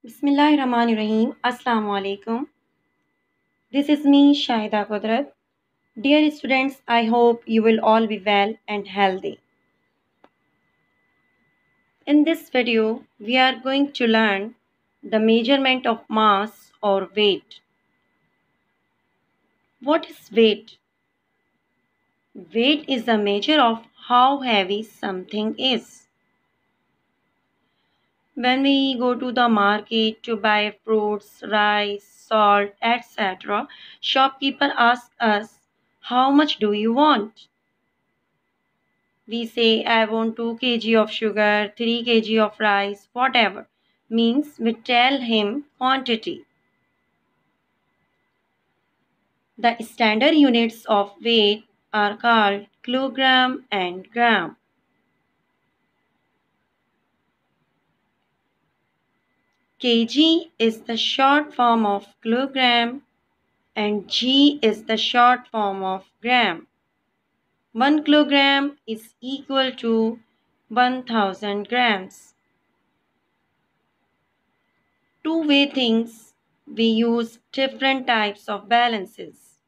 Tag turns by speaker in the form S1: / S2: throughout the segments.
S1: Bismillahirrahmanirrahim. Assalamu alaikum. This is me, Shahida Qudrat. Dear students, I hope you will all be well and healthy. In this video, we are going to learn the measurement of mass or weight. What is weight? Weight is a measure of how heavy something is. When we go to the market to buy fruits, rice, salt, etc., shopkeeper asks us, how much do you want? We say, I want 2 kg of sugar, 3 kg of rice, whatever. Means we tell him quantity. The standard units of weight are called kilogram and gram. Kg is the short form of kilogram and G is the short form of gram. 1 kilogram is equal to 1000 grams. To weigh things, we use different types of balances.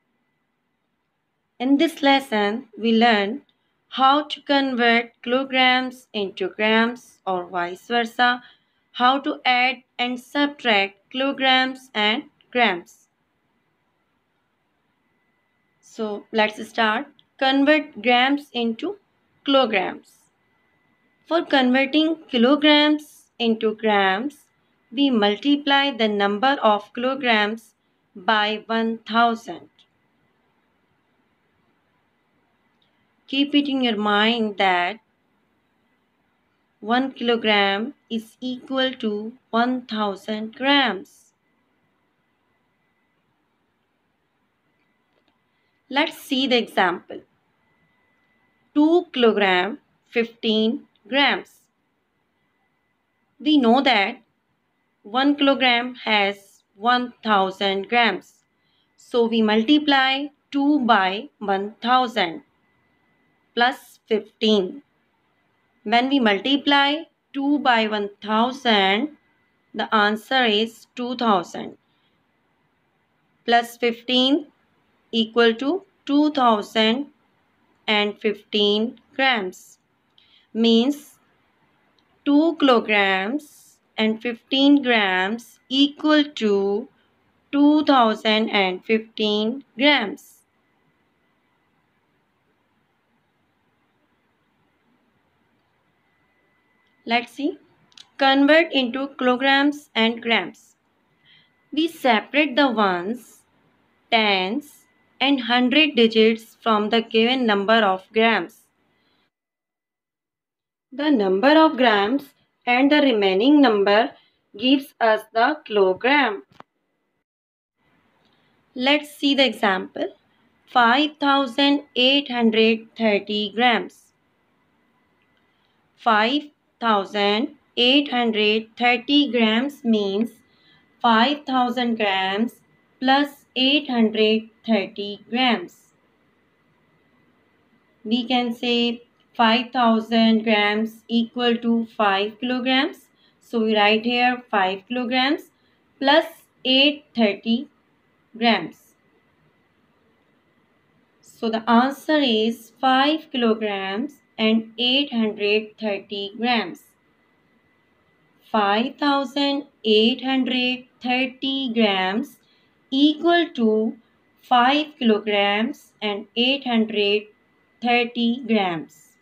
S1: In this lesson, we learn how to convert kilograms into grams or vice versa, how to add and subtract kilograms and grams. So let's start. Convert grams into kilograms. For converting kilograms into grams, we multiply the number of kilograms by 1000. Keep it in your mind that 1 kilogram is equal to 1000 grams. Let's see the example. 2 kilogram 15 grams. We know that 1 kilogram has 1000 grams. So we multiply 2 by 1000 plus 15. When we multiply 2 by 1000, the answer is 2000. Plus 15 equal to 2015 grams. Means 2 kilograms and 15 grams equal to 2015 grams. Let's see. Convert into kilograms and grams. We separate the ones, tens and 100 digits from the given number of grams. The number of grams and the remaining number gives us the kilogram. Let's see the example. 5830 grams. 5830 grams means 5000 grams plus 830 grams. We can say 5000 grams equal to 5 kilograms. So we write here 5 kilograms plus 830 grams. So the answer is 5 kilograms and 830 grams. 5830 grams equal to 5 kilograms and 830 grams.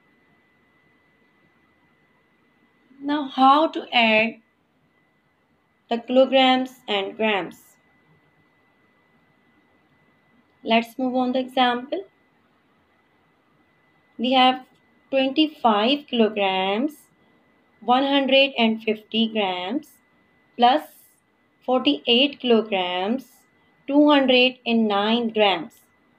S1: Now how to add the kilograms and grams? Let's move on the example. We have 25 kilograms, 150 grams plus 48 kilograms, 209 grams.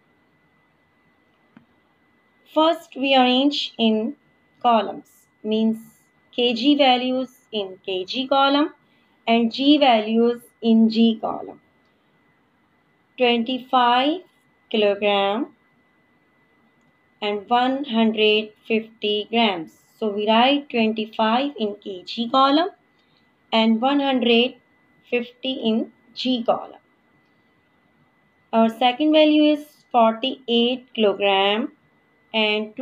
S1: First, we arrange in columns, means kg values in kg column and g values in g column. 25 kilogram and 150 grams. So we write 25 in kg column and 150 in G column. Our second value is 48 kilogram and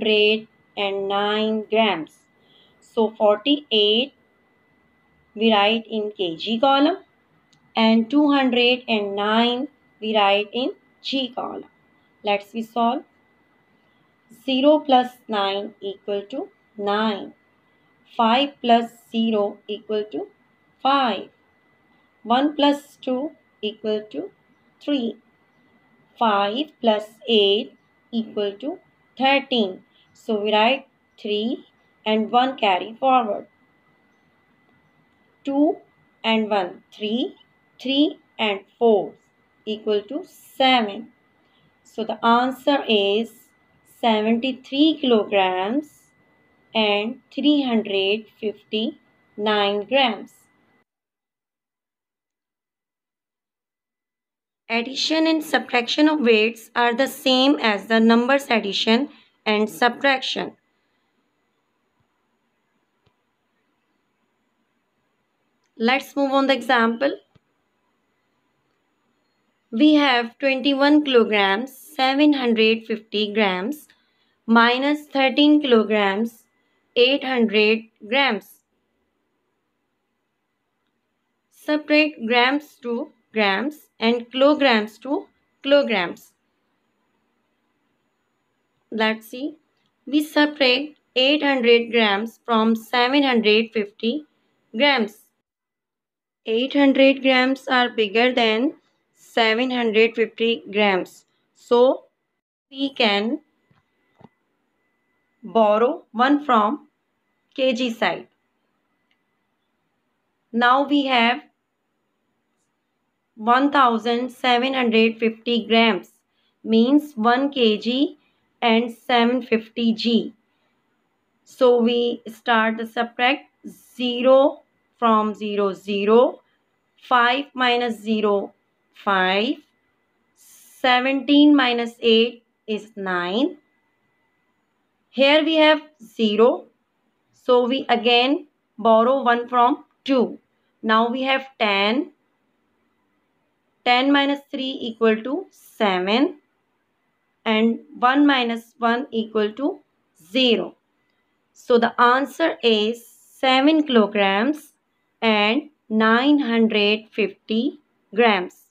S1: 209 grams. So 48 we write in kg column and 209 we write in G column. Let's we solve. 0 plus 9 equal to 9. 5 plus 0 equal to 5. 1 plus 2 equal to 3. 5 plus 8 equal to 13. So we write 3 and 1 carry forward. 2 and 1, 3. 3 and 4 equal to 7. So the answer is 73 kilograms and 359 grams. Addition and subtraction of weights are the same as the numbers addition and subtraction. Let's move on the example. We have 21 kilograms, 750 grams minus 13 kilograms, 800 grams. Separate grams to grams and kilograms to kilograms. Let's see. We separate 800 grams from 750 grams. 800 grams are bigger than 750 grams. So, we can borrow one from kg side. Now we have 1750 grams means 1 kg and 750 g. So we start the subtract 0 from 0, 0. 5 minus 0, 5. 17 minus 8 is 9. Here we have 0. So we again borrow 1 from 2. Now we have 10. 10 minus 3 equal to 7. And 1 minus 1 equal to 0. So the answer is 7 kilograms and 950 grams.